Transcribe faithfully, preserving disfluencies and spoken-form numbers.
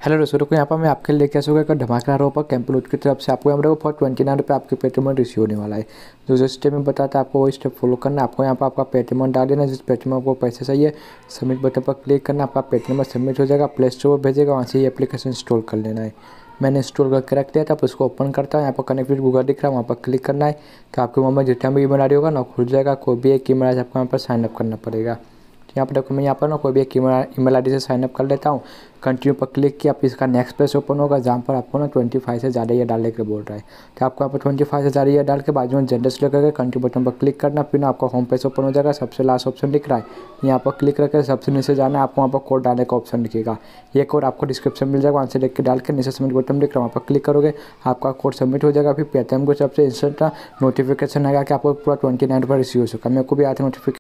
Hello दोस्तों, देखो यहाँ पर मैं आपके लिए लेके आ चुका एक धमाकेदार ऑफर कैंपलूट की तरफ से। आपको यहाँ पर फॉर ट्वेंटी नाइन रुपये आपके पेटीएम रिसीव होने वाला है। जो जो स्टेप में बताता है आपको वही स्टेप फॉलो करना है। आपको यहाँ पर आपका पेटीएम डाल देना, जिस पेटीएम आपको पैसे चाहिए सबमिट बटन पर क्लिक करना, आपका पेटीएम सबमिट हो जाएगा, प्ले स्टोर पर भेजेगा, वहाँ से ये एप्लीकेशन इंस्टॉल कर लेना है। मैंने इंस्टॉल करके रख दिया था, आप उसको ओपन करता हूँ। यहाँ पर कनेक्ट विद गूगल दिख रहा है, वहाँ पर क्लिक करना है। तो आपके मोबाइल में जितना भी ईमेल आई डी होगा ना खुल जाएगा। कोई भी एक ईमेल आई डी आपको यहाँ पर साइन अप करना पड़ेगा। यहाँ पर देखो मैं यहाँ पर ना कोई भी एक ईमेल आईडी से साइन अप कर लेता हूँ। कंटिन्यू पर क्लिक किया, फिर इसका नेक्स्ट पेज ओपन होगा जहाँ पर आपको ना ट्वेंटी फाइव से ज़्यादा ये डालने के बोल रहा है। तो आपको यहाँ पर ट्वेंटी फाइव से ज़्यादा ये डाल के बाजू में जनरल सेलेक्ट करके कंटिन्यू बटन पर क्लिक करना। फिर ना आपका होम पेज ओपन हो जाएगा। सबसे लास्ट ऑप्शन दिख रहा है, यहाँ पर क्लिक करके सबसे नीचे जाना है। आपको वहाँ पर कोड डालने का ऑप्शन दिखेगा। ये कोड आपको डिस्क्रिप्शन मिल जाएगा, वहाँ से देख के डाल के नीचे सबमिट बटन दिख रहा है, वहाँ पर क्लिक करोगे आपका कोड सबमिट हो जाएगा। फिर पेटीएम को सबसे इंस्टेंट नोटिफिकेशन आएगा कि आपको पूरा ट्वेंटी नाइन पर रिसीव हो चुका है। मेरे को भी आया था नोटिफिकेशन।